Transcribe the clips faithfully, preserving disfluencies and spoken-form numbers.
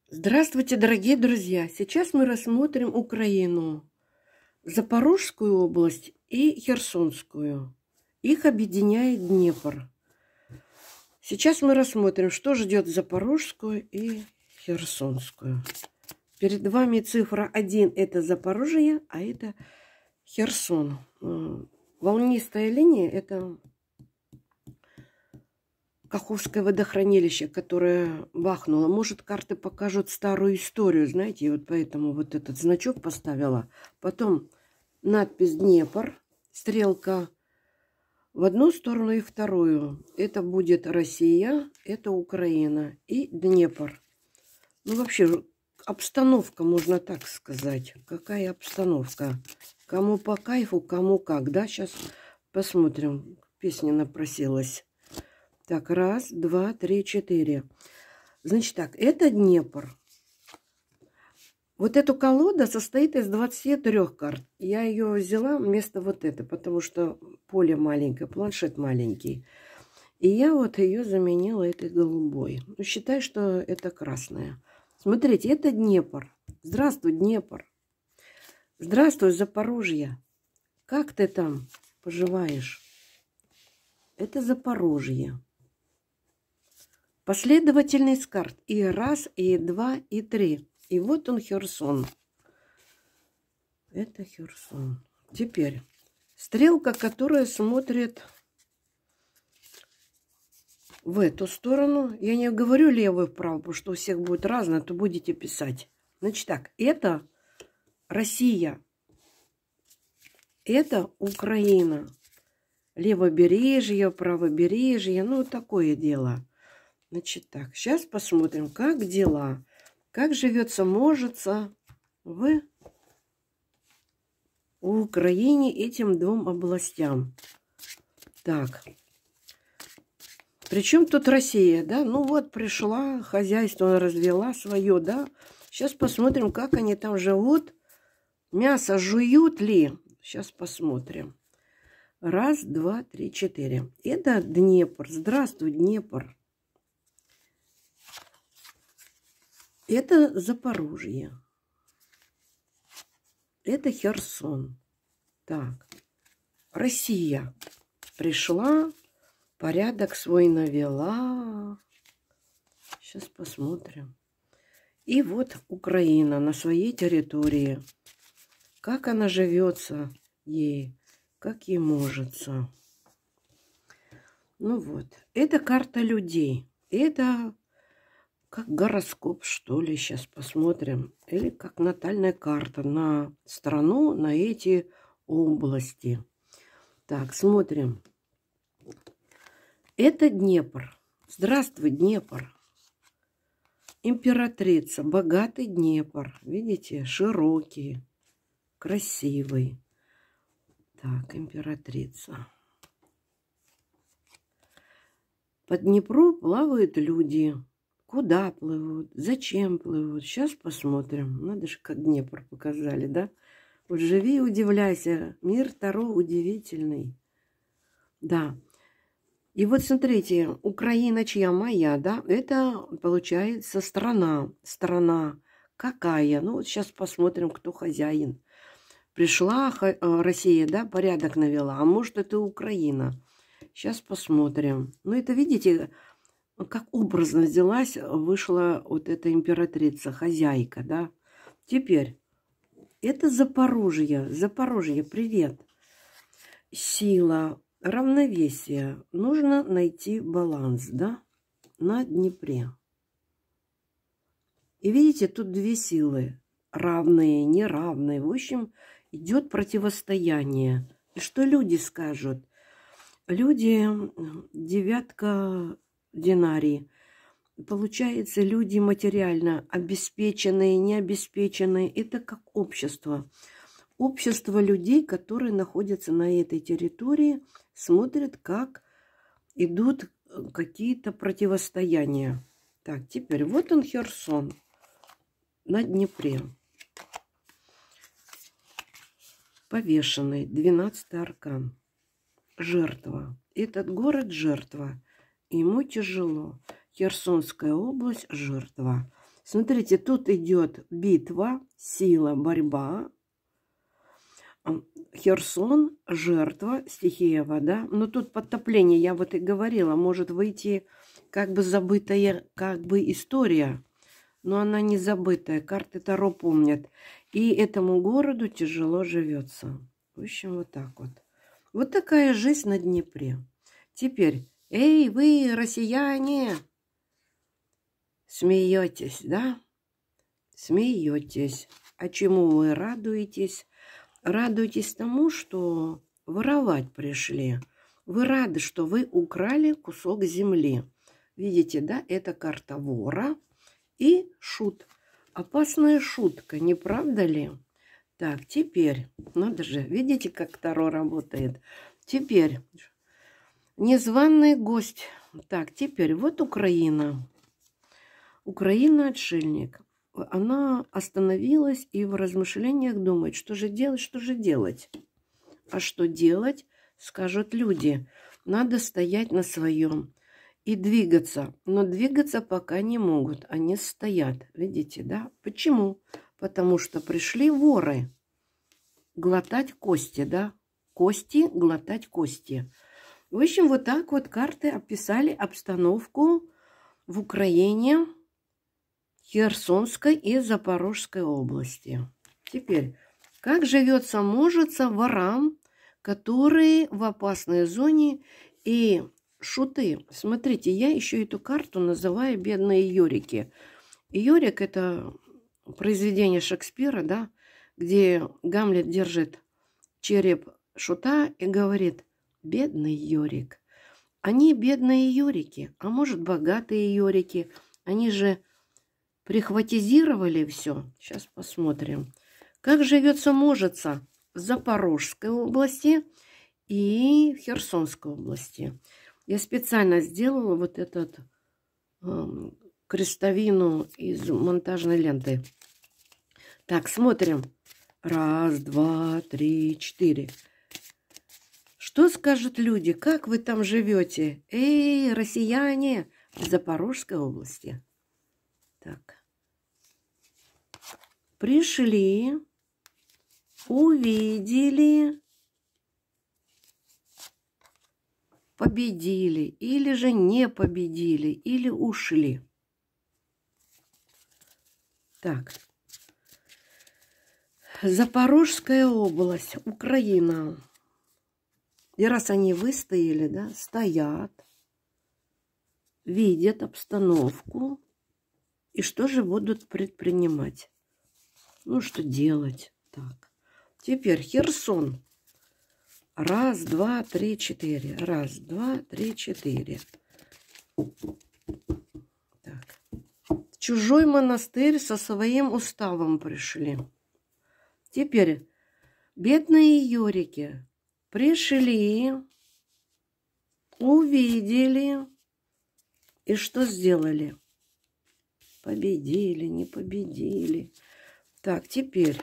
Здравствуйте, дорогие друзья! Сейчас мы рассмотрим Украину, Запорожскую область и Херсонскую. Их объединяет Днепр. Сейчас мы рассмотрим, что ждет Запорожскую и Херсонскую. Перед вами цифра один – это Запорожье, а это Херсон. Волнистая линия – это Каховское водохранилище, которое бахнуло. Может, карты покажут старую историю, знаете, и вот поэтому вот этот значок поставила. Потом надпись Днепр, стрелка в одну сторону и вторую. Это будет Россия, это Украина и Днепр. Ну, вообще, обстановка, можно так сказать. Какая обстановка? Кому по кайфу, кому как, да? Сейчас посмотрим. Песня напросилась. Так, раз, два, три, четыре. Значит так, это Днепр. Вот эта колода состоит из двадцати трёх карт. Я ее взяла вместо вот этой, потому что поле маленькое, планшет маленький. И я вот ее заменила этой голубой. Ну, считай, что это красная. Смотрите, это Днепр. Здравствуй, Днепр. Здравствуй, Запорожье. Как ты там поживаешь? Это Запорожье. Последовательность карт. И раз, и два, и три. И вот он, Херсон. Это Херсон. Теперь стрелка, которая смотрит в эту сторону. Я не говорю левую и вправо, потому что у всех будет разное, то будете писать. Значит так, это Россия. Это Украина. Левобережье, правобережье. Ну, такое дело. Значит так, сейчас посмотрим, как дела, как живется, можется в, в Украине этим двум областям. Так, причем тут Россия, да? Ну вот пришла, хозяйство развела свое, да? Сейчас посмотрим, как они там живут. Мясо жуют ли? Сейчас посмотрим. Раз, два, три, четыре. Это Днепр. Здравствуй, Днепр. Это Запорожье. Это Херсон. Так. Россия пришла, порядок свой навела. Сейчас посмотрим. И вот Украина на своей территории. Как она живется ей, как ей можется. Ну вот. Это карта людей. Это как гороскоп, что ли, сейчас посмотрим. Или как натальная карта на страну, на эти области. Так, смотрим. Это Днепр. Здравствуй, Днепр. Императрица. Богатый Днепр. Видите? Широкий. Красивый. Так, императрица. По Днепру плавают люди. Куда плывут? Зачем плывут? Сейчас посмотрим. Надо же, как Днепр показали, да? Вот живи и удивляйся. Мир Таро удивительный. Да. И вот смотрите, Украина чья? Моя, да? Это получается страна. Страна. Какая? Ну вот сейчас посмотрим, кто хозяин. Пришла Россия, да, порядок навела. А может, это Украина. Сейчас посмотрим. Ну это, видите, как образно взялась, вышла вот эта императрица, хозяйка, да. Теперь, это Запорожье. Запорожье, привет. Сила, равновесие. Нужно найти баланс, да, на Днепре. И видите, тут две силы. Равные, неравные. В общем, идет противостояние. И что люди скажут? Люди, девятка динарий. Получается, люди материально обеспеченные, необеспеченные. Это как общество. Общество людей, которые находятся на этой территории, смотрят, как идут какие-то противостояния. Так, теперь вот он, Херсон на Днепре. Повешенный, двенадцатый аркан. Жертва. Этот город жертва. Ему тяжело. Херсонская область – жертва. Смотрите, тут идет битва, сила, борьба. Херсон, жертва, стихия вода. Но тут подтопление, я вот и говорила, может выйти как бы забытая как бы история. Но она не забытая, карты Таро помнят. И этому городу тяжело живется. В общем, вот так вот. Вот такая жизнь на Днепре. Теперь, эй, вы, россияне, смеетесь, да? Смеетесь. А чему вы радуетесь? Радуйтесь тому, что воровать пришли. Вы рады, что вы украли кусок земли. Видите, да? Это карта вора и шут. Опасная шутка, не правда ли? Так, теперь, надо же, видите, как Таро работает? Теперь, незваный гость. Так, теперь, вот Украина. Украина-отшельник. Она остановилась и в размышлениях думает, что же делать, что же делать. А что делать, скажут люди. Надо стоять на своем и двигаться. Но двигаться пока не могут, они стоят. Видите, да? Почему? Потому что пришли воры глотать кости, да? Кости, глотать кости. В общем, вот так вот карты описали обстановку в Украине, Херсонской и Запорожской области. Теперь, как живется, можется ворам, которые в опасной зоне и шуты. Смотрите, я еще эту карту называю «Бедные Йорики». Йорик – это произведение Шекспира, да, где Гамлет держит череп шута и говорит: «Бедный Йорик». Они бедные Йорики, а может, богатые Йорики. Они же прихватизировали все. Сейчас посмотрим. Как живется, можется в Запорожской области и в Херсонской области. Я специально сделала вот этот э, крестовину из монтажной ленты. Так, смотрим. Раз, два, три, четыре. Что скажут люди? Как вы там живете? Эй, россияне, в Запорожской области. Так. Пришли, увидели, победили, или же не победили, или ушли. Так. Запорожская область, Украина. И раз они выстояли, да, стоят, видят обстановку, и что же будут предпринимать? Ну, что делать? Так. Теперь Херсон. Раз, два, три, четыре. Раз, два, три, четыре. Так. В чужой монастырь со своим уставом пришли. Теперь бедные Йорики пришли, увидели и что сделали? Победили, не победили. Так, теперь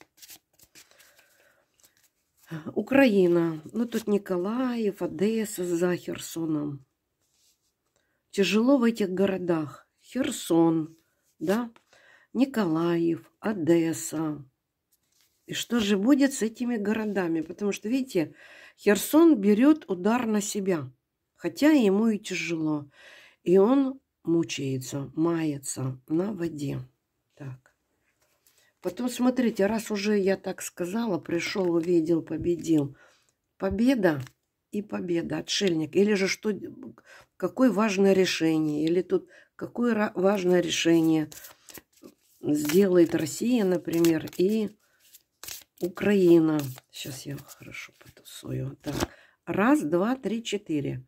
Украина. Ну, тут Николаев, Одесса за Херсоном. Тяжело в этих городах. Херсон, да, Николаев, Одесса. И что же будет с этими городами? Потому что, видите, Херсон берет удар на себя. Хотя ему и тяжело. И он мучается, мается на воде. Так. Потом, смотрите, раз уже я так сказала, пришел, увидел, победил. Победа и победа, отшельник. Или же что, какое важное решение. Или тут какое важное решение сделает Россия, например, и Украина. Сейчас я хорошо потусую. Так. Раз, два, три, четыре.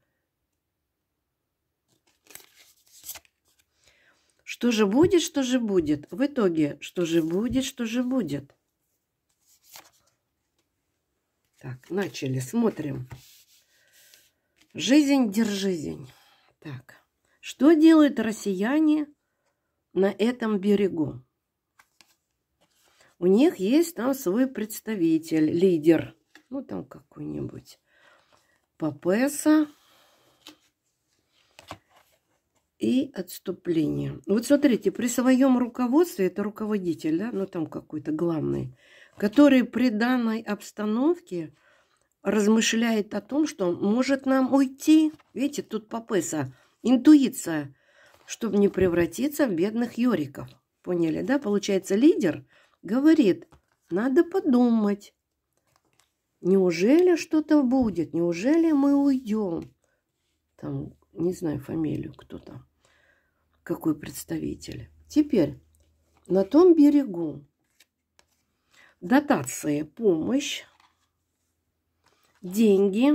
Что же будет, что же будет? В итоге, что же будет, что же будет? Так, начали, смотрим. Жизнь, держизень. Так, что делают россияне на этом берегу? У них есть там свой представитель, лидер. Ну, там какой-нибудь Папеса. и отступление. Вот смотрите, при своем руководстве, это руководитель, да, ну там какой-то главный, который при данной обстановке размышляет о том, что может нам уйти. Видите, тут папеса, интуиция, чтобы не превратиться в бедных ёриков. Поняли, да? Получается, лидер говорит, надо подумать. Неужели что-то будет? Неужели мы уйдем? Там, не знаю фамилию, кто там, какой представитель. Теперь на том берегу дотации, помощь, деньги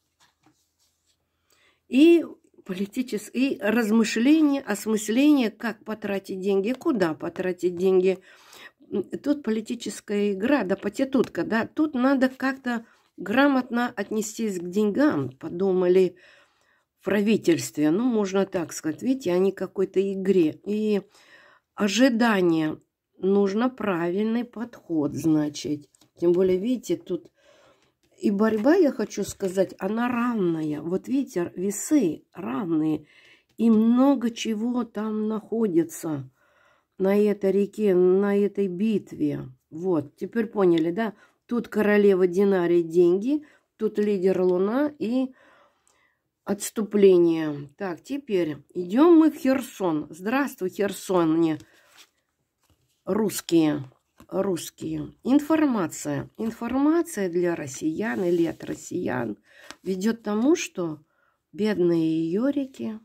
и политические и размышления, осмысление, как потратить деньги, куда потратить деньги. Тут политическая игра, да, потетутка, да. Тут надо как-то грамотно отнестись к деньгам, подумали в правительстве. Ну, можно так сказать. Видите, они какой-то игре. И ожидание. Нужно правильный подход, значит. Тем более, видите, тут и борьба, я хочу сказать, она равная. Вот видите, весы равные. И много чего там находится на этой реке, на этой битве. Вот, теперь поняли, да? Тут королева Динарий деньги, тут лидер Луна и отступление. Так, теперь идем мы в Херсон. Здравствуй, Херсоне. Русские. Русские. Информация. Информация для россиян или от россиян ведет к тому, что бедные ёрики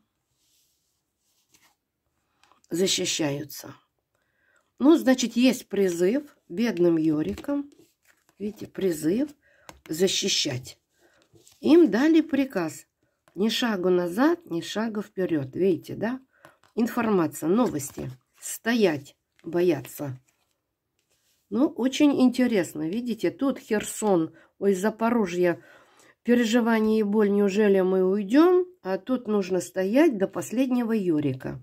защищаются. Ну, значит, есть призыв бедным ёрикам, видите, призыв защищать. Им дали приказ ни шагу назад, ни шагу вперед. Видите, да? Информация, новости. Стоять, бояться. Ну, очень интересно. Видите, тут Херсон, ой, Запорожье, переживание и боль, неужели мы уйдем? А тут нужно стоять до последнего ёрика.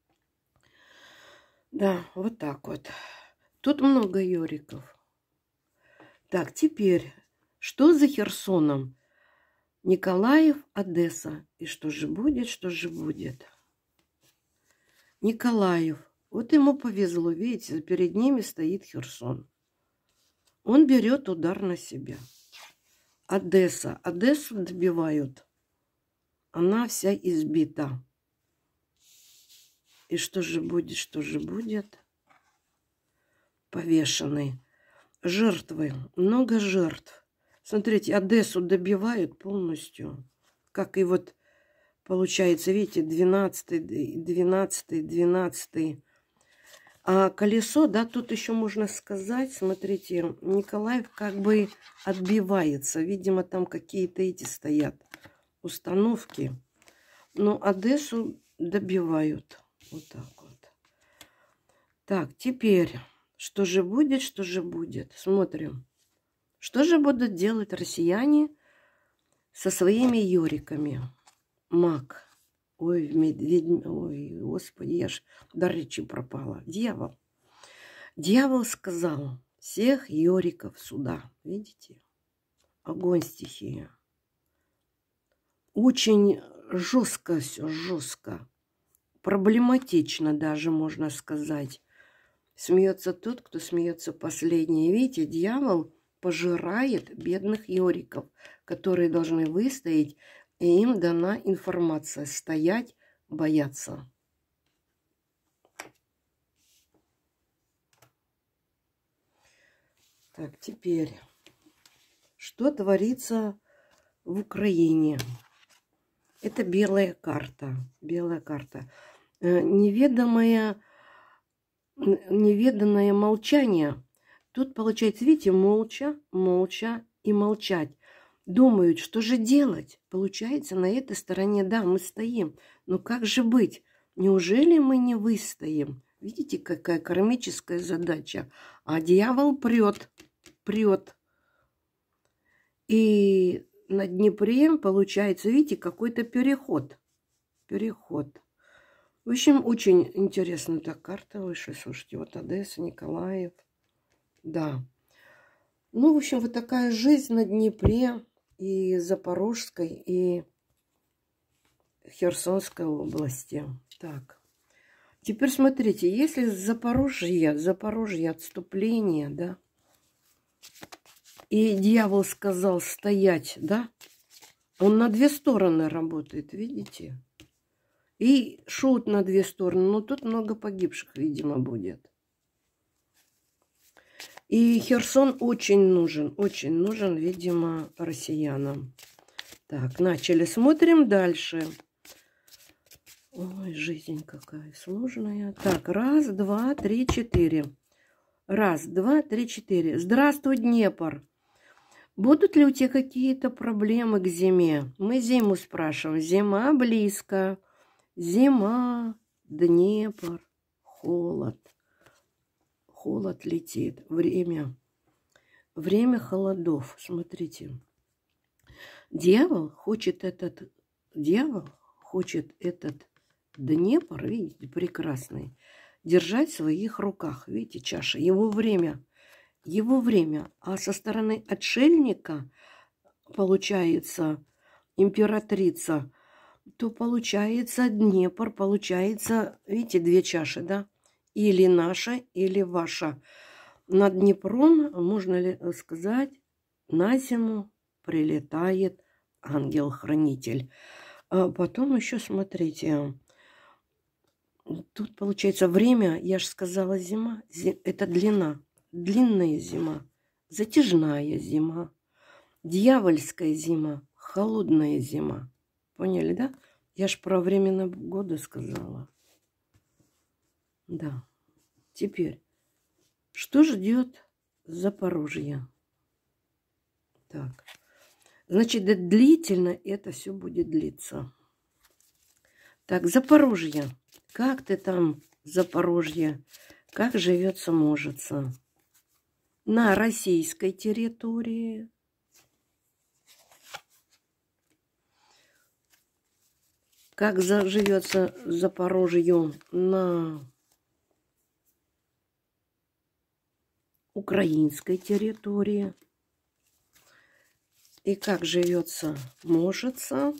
Да, вот так вот. Тут много ёриков. Так, теперь, что за Херсоном? Николаев, Одесса. И что же будет, что же будет? Николаев. Вот ему повезло, видите, перед ними стоит Херсон. Он берет удар на себя. Одесса. Одессу добивают. Она вся избита. И что же будет, что же будет? Повешенный. Жертвы. Много жертв. Смотрите, Одессу добивают полностью. Как и вот получается, видите, двенадцатый, двенадцатый, двенадцатый. А колесо, да, тут еще можно сказать, смотрите, Николаев как бы отбивается. Видимо, там какие-то эти стоят установки. Но Одессу добивают. Вот так вот. Так, теперь, что же будет, что же будет? Смотрим. Что же будут делать россияне со своими ёриками? Маг. Ой, медведь, ой, господи, я ж до речи пропала. Дьявол. Дьявол сказал, всех ёриков сюда. Видите? Огонь, стихия. Очень жестко все, жестко. Проблематично даже, можно сказать. Смеется тот, кто смеется последний. Видите, дьявол пожирает бедных ёриков, которые должны выстоять, и им дана информация. Стоять, бояться. Так, теперь, что творится в Украине? Это белая карта. Белая карта. Неведомое, неведанное молчание. Тут получается, видите, молча, молча и молчать. Думают, что же делать? Получается, на этой стороне, да, мы стоим. Но как же быть? Неужели мы не выстоим? Видите, какая кармическая задача? А дьявол прет, прет. И на Днепре, получается, видите, какой-то переход. Переход. В общем, очень интересная эта карта вышла. Слушайте, вот Одесса, Николаев. Да. Ну, в общем, вот такая жизнь на Днепре и Запорожской, и Херсонской области. Так. Теперь смотрите, если Запорожье, Запорожье отступление, да, и дьявол сказал стоять, да, он на две стороны работает, видите? И шут на две стороны, но тут много погибших, видимо, будет. И Херсон очень нужен, очень нужен, видимо, россиянам. Так, начали, смотрим дальше. Ой, жизнь какая сложная. Так, раз, два, три, четыре. Раз, два, три, четыре. Здравствуй, Днепр. Будут ли у тебя какие-то проблемы к зиме? Мы зиму спрашиваем. Зима близко. Зима, Днепр, холод. Холод летит. Время. Время холодов. Смотрите. Дьявол хочет этот... Дьявол хочет этот Днепр, видите, прекрасный, держать в своих руках. Видите, чаша. Его время. Его время. А со стороны отшельника, получается, императрица, то получается Днепр, получается, видите, две чаши, да? Или наша, или ваша. Над Днепром, можно ли сказать, на зиму прилетает ангел-хранитель. А потом еще, смотрите, тут получается время, я же сказала, зима, это длина. Длинная зима, затяжная зима, дьявольская зима, холодная зима. Поняли, да? Я ж про времена года сказала. Да. Теперь, что ждет Запорожье? Так. Значит, длительно это все будет длиться. Так, Запорожье. Как ты там, Запорожье? Как живется, можется? На российской территории. Как живется Запорожью на украинской территории. И как живется, можется.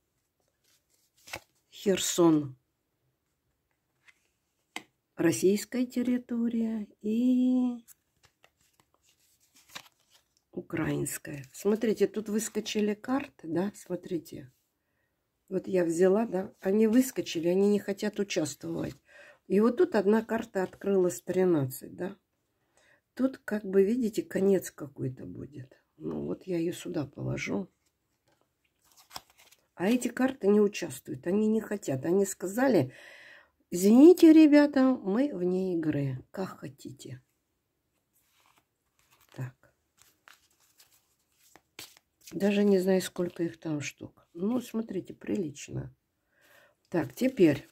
Херсон. Российская территория и украинская. Смотрите, тут выскочили карты, да, смотрите. Вот я взяла, да, они выскочили, они не хотят участвовать. И вот тут одна карта открылась тринадцать, да. Тут, как бы, видите, конец какой-то будет. Ну, вот я ее сюда положу. А эти карты не участвуют, они не хотят. Они сказали, извините, ребята, мы вне игры, как хотите. Так. Даже не знаю, сколько их там штук. Ну, смотрите, прилично. Так, теперь.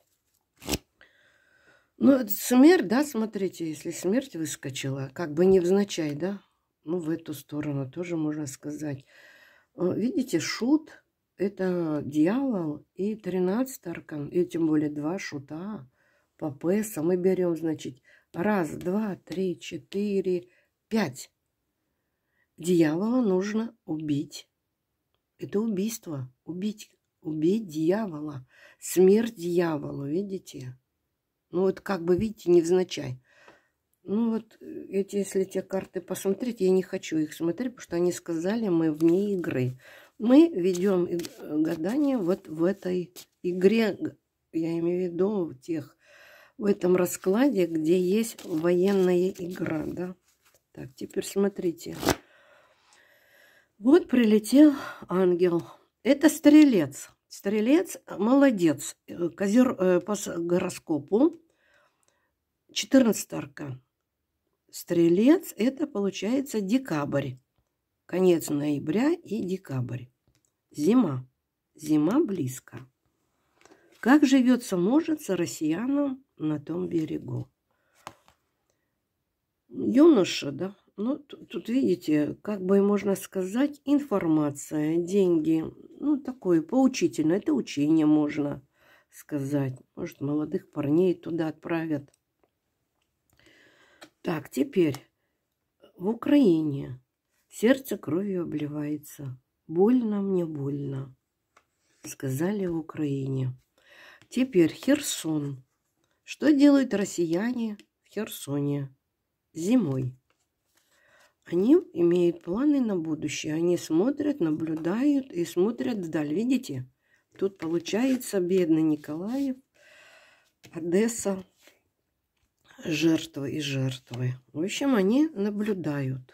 Ну, смерть, да, смотрите, если смерть выскочила, как бы невзначай, да, ну, в эту сторону тоже можно сказать. Видите, шут – это дьявол и тринадцатый аркан, и тем более два шута по пэсам. Мы берем, значит, раз, два, три, четыре, пять. Дьявола нужно убить. Это убийство. Убить, убить дьявола. Смерть дьяволу, видите? Ну, вот как бы, видите, невзначай. Ну, вот эти, если те карты посмотреть, я не хочу их смотреть, потому что они сказали, мы вне игры. Мы ведем гадание вот в этой игре, я имею в виду в тех, в этом раскладе, где есть военная игра, да. Так, теперь смотрите. Вот прилетел ангел. Это стрелец. Стрелец молодец. Козер по гороскопу. четырнадцатый аркан. Стрелец это получается декабрь. Конец ноября и декабрь. Зима. Зима близко. Как живется, можется россиянам на том берегу? Юноша, да? Ну, тут, тут, видите, как бы можно сказать, информация, деньги. Ну, такое поучительное. Это учение, можно сказать. Может, молодых парней туда отправят. Так, теперь в Украине сердце кровью обливается. Больно мне, больно. сказали в Украине. Теперь Херсон. Что делают россияне в Херсоне зимой? Они имеют планы на будущее. Они смотрят, наблюдают и смотрят вдаль. Видите? Тут получается бедный Николаев, Одесса, жертвы и жертвы. В общем, они наблюдают.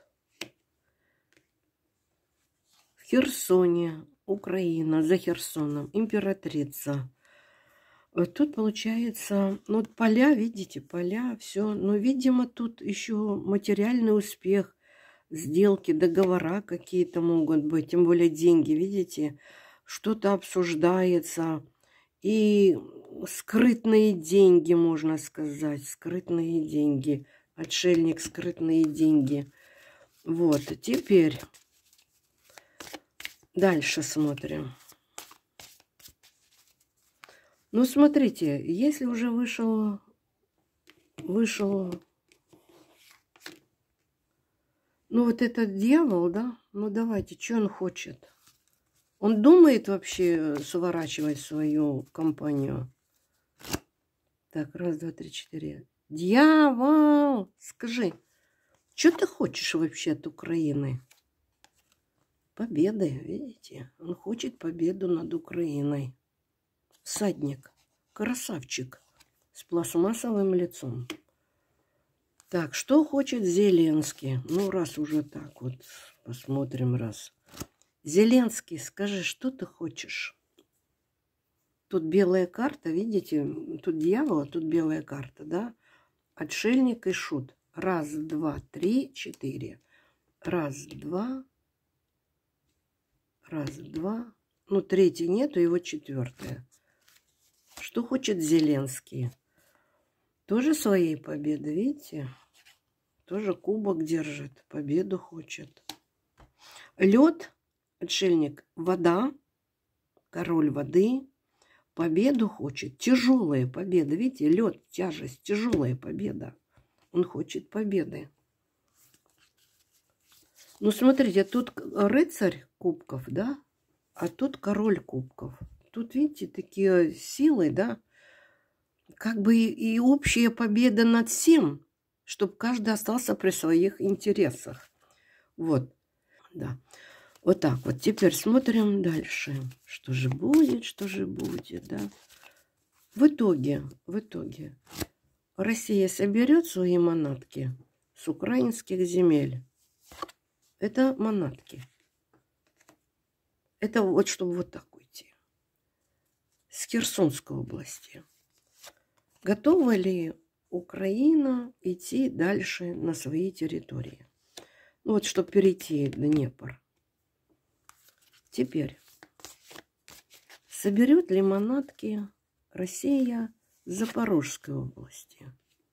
В Херсоне, Украина, за Херсоном, императрица. Вот тут получается, ну, поля, видите, поля, все. Но, видимо, тут еще материальный успех, сделки, договора какие-то могут быть, тем более деньги, видите, что-то обсуждается. И скрытные деньги, можно сказать, скрытные деньги. Отшельник, скрытные деньги. Вот, теперь дальше смотрим. Ну, смотрите, если уже вышел, вышел, ну, вот этот дьявол, да, ну, давайте, что он хочет? Он думает вообще сворачивать свою компанию? Так, раз, два, три, четыре. Дьявол, скажи, что ты хочешь вообще от Украины? Победы, видите? Он хочет победу над Украиной. Всадник, красавчик, с пластмассовым лицом. Так, что хочет Зеленский? Ну, раз уже так вот, посмотрим раз. Зеленский, скажи, что ты хочешь? Тут белая карта, видите? Тут дьявол, а тут белая карта, да? Отшельник и шут. Раз, два, три, четыре. Раз, два. Раз, два. Ну, третий нету, его четвертая. Что хочет Зеленский? Тоже своей победы, видите? Тоже кубок держит, победу хочет. Лед, отшельник, вода, король воды, победу хочет. Тяжелая победа, видите? Лед, тяжесть, тяжелая победа. Он хочет победы. Ну, смотрите, тут рыцарь кубков, да? А тут король кубков. Тут, видите, такие силы, да, как бы и, и общая победа над всем, чтобы каждый остался при своих интересах. Вот, да. Вот так вот. Теперь смотрим дальше. Что же будет, что же будет, да. В итоге, в итоге, Россия соберет свои манатки с украинских земель. Это манатки. Это вот, чтобы вот так уйти. С Херсонской области. Готова ли Украина идти дальше на свои территории? Ну вот, чтобы перейти Днепр. Теперь. Соберет ли манатки Россия с Запорожской области?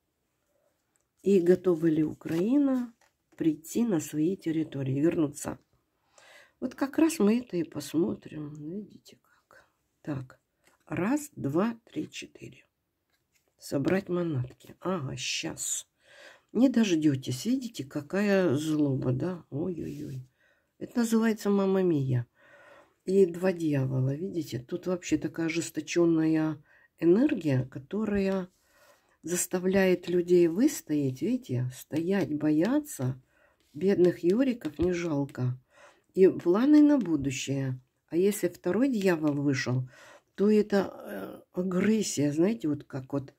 И готова ли Украина прийти на свои территории, вернуться? Вот как раз мы это и посмотрим. Видите как. Так. Раз, два, три, четыре. Собрать манатки. Ага, сейчас. Не дождетесь. Видите, какая злоба, да? Ой-ой-ой. Это называется мамма мия. И два дьявола, видите? Тут вообще такая ожесточенная энергия, которая заставляет людей выстоять, видите? Стоять, бояться. Бедных юриков не жалко. И планы на будущее. А если второй дьявол вышел, то это агрессия, знаете, вот как вот,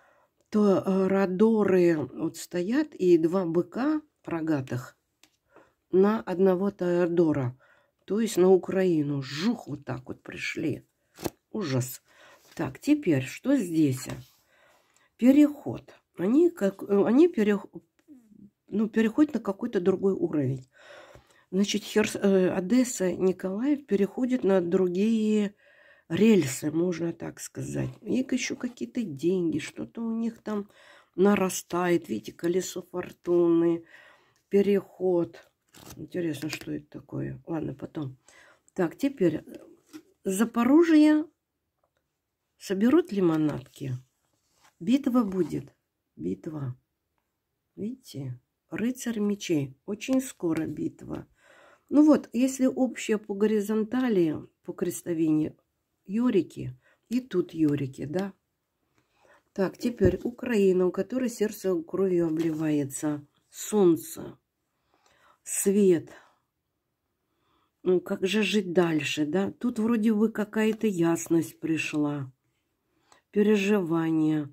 то радоры вот стоят, и два быка рогатых на одного Теодора, то есть на Украину. Жух, вот так вот пришли. Ужас. Так, теперь, что здесь? Переход. Они, как, они перех, ну, переходят на какой-то другой уровень. Значит, Херс, Одесса, Николаев переходят на другие рельсы, можно так сказать. И еще какие-то деньги, что-то у них там нарастает. Видите, колесо фортуны, переход. Интересно, что это такое. Ладно, потом. Так, теперь Запорожье соберут ли манатки? Битва будет. Битва. Видите? Рыцарь мечей. Очень скоро битва. Ну вот, если общее по горизонтали, по крестовине, Юрики, и тут Юрики, да. Так, теперь Украина, у которой сердце кровью обливается. Солнце, свет. Ну, как же жить дальше, да? Тут вроде бы какая-то ясность пришла. Переживание.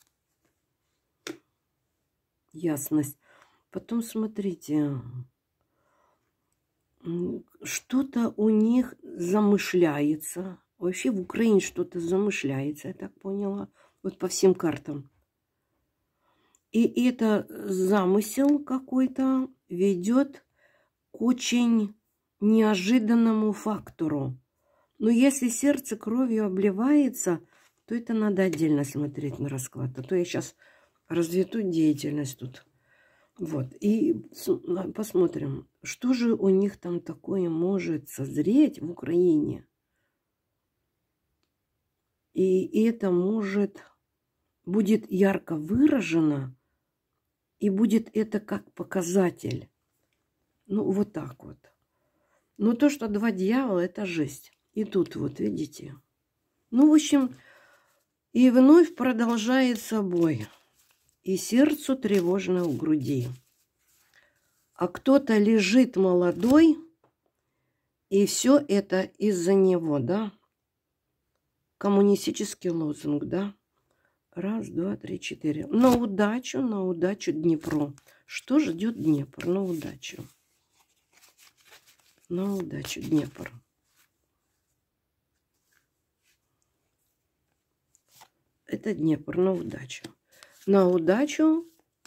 Ясность. Потом смотрите. Что-то у них замышляется. Вообще в Украине что-то замышляется, я так поняла. Вот по всем картам. И это замысел какой-то ведет к очень неожиданному фактору. Но если сердце кровью обливается, то это надо отдельно смотреть на расклад. А то я сейчас разведу деятельность тут. Вот. И посмотрим, что же у них там такое может созреть в Украине. И это может, будет ярко выражено, и будет это как показатель. Ну, вот так вот. Но то, что два дьявола, это жесть. И тут вот, видите. Ну, в общем, и вновь продолжается бой. И сердцу тревожно в груди. А кто-то лежит молодой, и все это из-за него, да? Коммунистический лозунг, да? Раз, два, три, четыре. На удачу, на удачу Днепру. Что ждет Днепр? На удачу. На удачу Днепр. Это Днепр, на удачу. На удачу.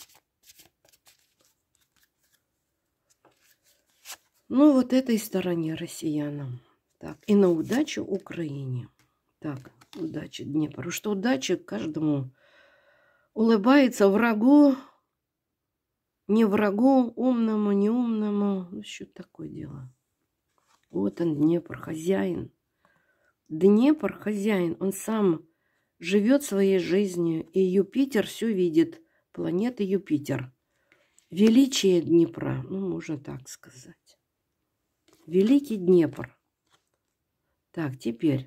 Ну, вот этой стороне россиянам. Так, и на удачу Украине. Так, удача Днепру. Что удача каждому улыбается врагу, не врагу, умному, не умному. Ну, что такое дело? Вот он, Днепр, хозяин. Днепр, хозяин, он сам живет своей жизнью, и Юпитер все видит. Планета Юпитер. Величие Днепра, ну, можно так сказать. Великий Днепр. Так, теперь.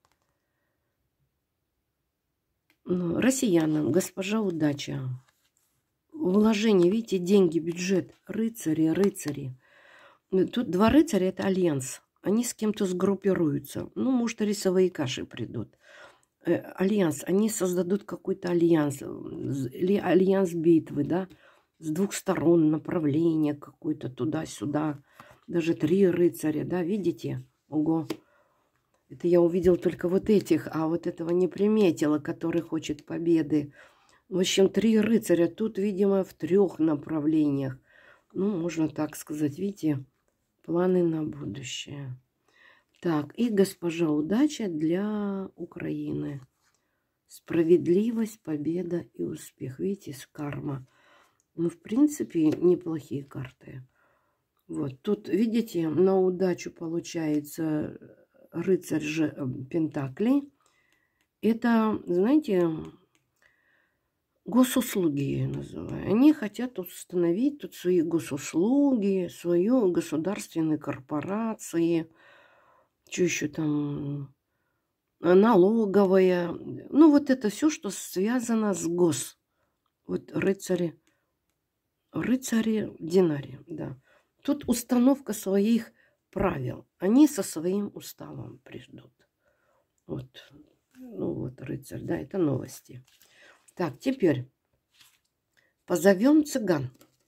Ну, россиянам, госпожа удача. Вложение, видите, деньги, бюджет, рыцари, рыцари. Тут два рыцаря – это альянс. Они с кем-то сгруппируются. Ну, может, рисовые каши придут. Альянс, они создадут какой-то альянс. Или альянс битвы, да? С двух сторон направление какое-то туда-сюда. Даже три рыцаря, да, видите? Ого. Это я увидел только вот этих, а вот этого не приметила, который хочет победы. В общем, три рыцаря. Тут, видимо, в трех направлениях. Ну, можно так сказать. Видите, планы на будущее. Так, и госпожа удача для Украины. Справедливость, победа и успех. Видите, с карма. Ну, в принципе, неплохие карты. Вот, тут, видите, на удачу получается рыцарь же Пентаклей. Это, знаете, госуслуги я ее называю. Они хотят установить тут свои госуслуги, свою государственные корпорации, что еще там, налоговая. Ну, вот это все, что связано с гос. Вот рыцари, рыцари динари, да. Тут установка своих правил. Они со своим уставом придут. Вот. Ну вот, рыцарь, да, это новости. Так, теперь позовем цыган.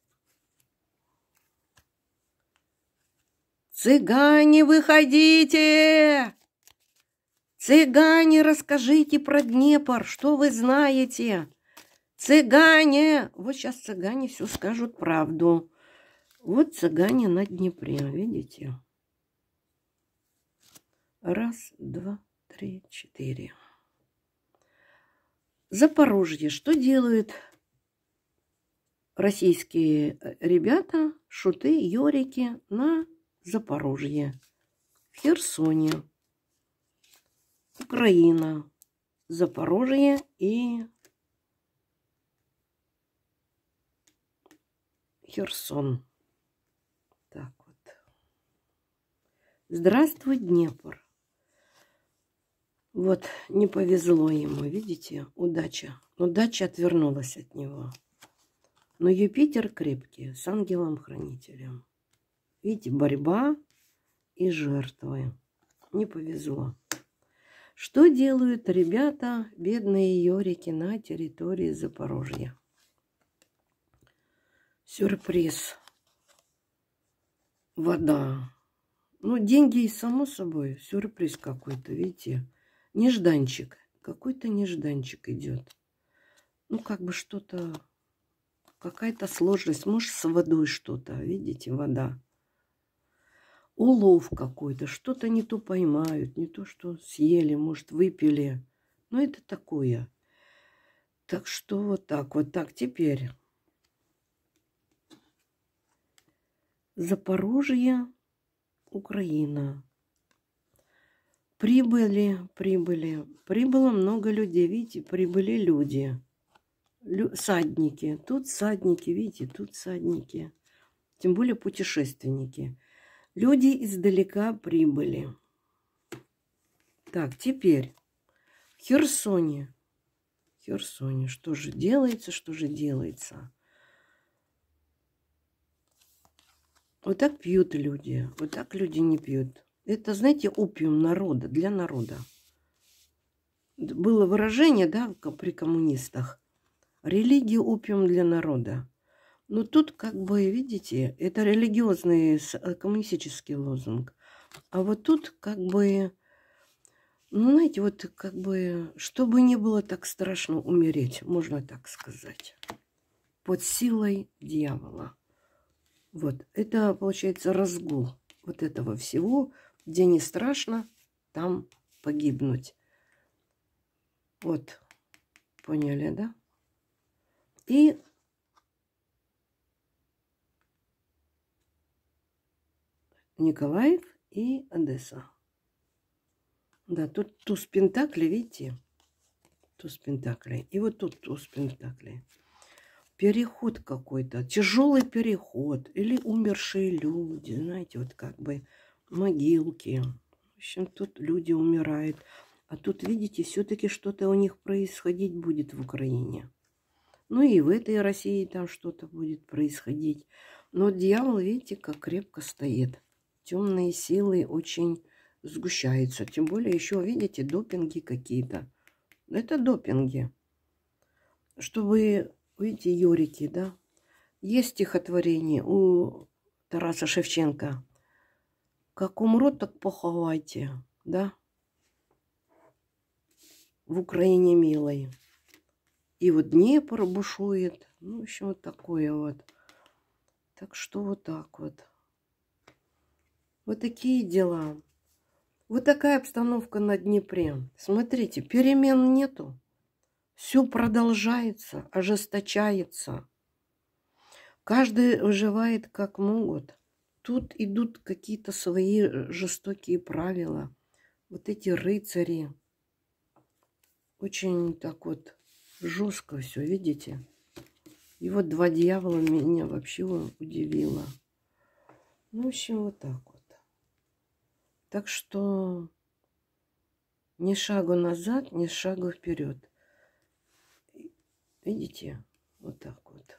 Цыгане, выходите! Цыгане, расскажите про Днепр, что вы знаете? Цыгане! Вот сейчас цыгане все скажут правду. Вот цыгане на Днепре, видите? Раз, два, три, четыре. Запорожье. Что делают российские ребята, шуты, ёрики на Запорожье? В Херсоне. Украина. Запорожье и Херсон. Так вот. Здравствуй, Днепр. Вот, не повезло ему, видите, удача. Удача отвернулась от него. Но Юпитер крепкий, с ангелом-хранителем. Видите, борьба и жертвы. Не повезло. Что делают ребята, бедные Йорики, на территории Запорожья? Сюрприз. Вода. Ну, деньги и само собой. Сюрприз какой-то, видите. Нежданчик. Какой-то нежданчик идет. Ну, как бы что-то, какая-то сложность. Может, с водой что-то. Видите, вода. Улов какой-то. Что-то не то поймают, не то, что съели, может, выпили. Ну, это такое. Так что вот так, вот так. Теперь Запорожье, Украина. Прибыли, прибыли. Прибыло много людей. Видите, прибыли люди. Лю садники. Тут садники, видите, тут садники. Тем более путешественники. Люди издалека прибыли. Так, теперь в Херсоне. В Херсоне. Что же делается, что же делается? Вот так пьют люди. Вот так люди не пьют. Это, знаете, опиум народа, для народа. Было выражение, да, при коммунистах. Религия опиум для народа. Но тут, как бы, видите, это религиозный коммунистический лозунг. А вот тут, как бы, ну, знаете, вот, как бы, чтобы не было так страшно умереть, можно так сказать, под силой дьявола. Вот, это, получается, разгул вот этого всего, где не страшно там погибнуть. Вот, поняли, да? И Николаев и Одесса. Да, тут туз пентаклей, видите? Туз пентаклей. И вот тут туз пентаклей. Переход какой-то, тяжелый переход. Или умершие люди, знаете, вот как бы могилки. В общем, тут люди умирают. А тут, видите, все-таки что-то у них происходить будет в Украине. Ну и в этой России там что-то будет происходить. Но дьявол, видите, как крепко стоит. Темные силы очень сгущаются. Тем более еще, видите, допинги какие-то. Это допинги. Чтобы, видите, Йорики, да? Есть стихотворение у Тараса Шевченко. Как умрут, так поховайте, да? В Украине милой. И вот Днепр бушует. Ну, в общем, вот такое вот. Так что вот так вот. Вот такие дела. Вот такая обстановка на Днепре. Смотрите, перемен нету. Все продолжается, ожесточается. Каждый выживает как могут. Тут идут какие-то свои жестокие правила. Вот эти рыцари. Очень так вот жестко все, видите? И вот два дьявола меня вообще удивило. Ну, в общем, вот так вот. Так что ни шагу назад, ни шагу вперед. Видите? Вот так вот.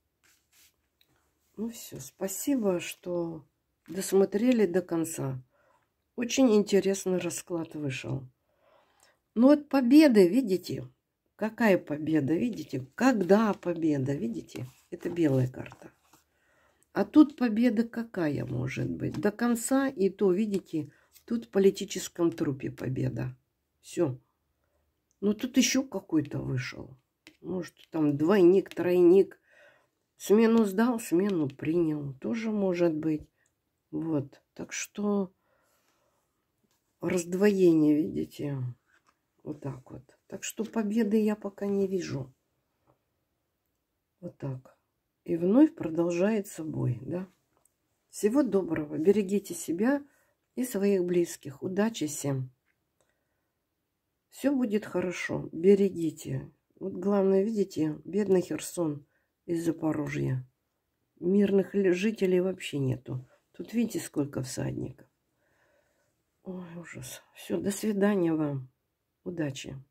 Ну все, спасибо, что досмотрели до конца. Очень интересный расклад вышел. Ну вот победа, видите? Какая победа, видите? Когда победа, видите? Это белая карта. А тут победа какая может быть? До конца, и то, видите, тут в политическом трупе победа. Все. Ну тут еще какой-то вышел. Может, там двойник, тройник. Смену сдал, смену принял. Тоже может быть. Вот. Так что раздвоение, видите? Вот так вот. Так что победы я пока не вижу. Вот так. И вновь продолжается бой, да? Всего доброго. Берегите себя и своих близких. Удачи всем. Все будет хорошо. Берегите. Вот главное, видите, бедный Херсон из Запорожья. Мирных жителей вообще нету. Тут видите, сколько всадников. Ой, ужас. Все, до свидания вам. Удачи!